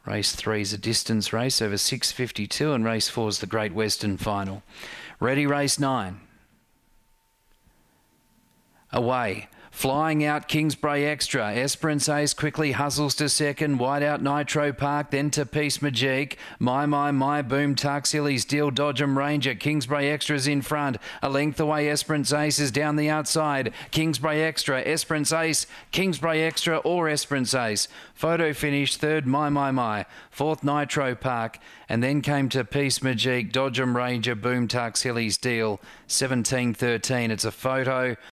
Race 3 is a distance race over 6:52 and race 4 is the Great Western Final. Ready, race 9. Away. Flying out Kingsbury Extra. Esperance Ace quickly hustles to second. Wide out Nitro Park, then to Peace Magique. My Boom Tuck, Silly's Deal, Dodgem Ranger. Kingsbury Extra's in front. A length away, Esperance Ace is down the outside. Kingsbury Extra, Esperance Ace, Kingsbury Extra or Esperance Ace. Photo finish, third My. Fourth Nitro Park. And then came to Peace Magique, Dodgem Ranger, Boom Tuck, Silly's Deal, 17-13. It's a photo.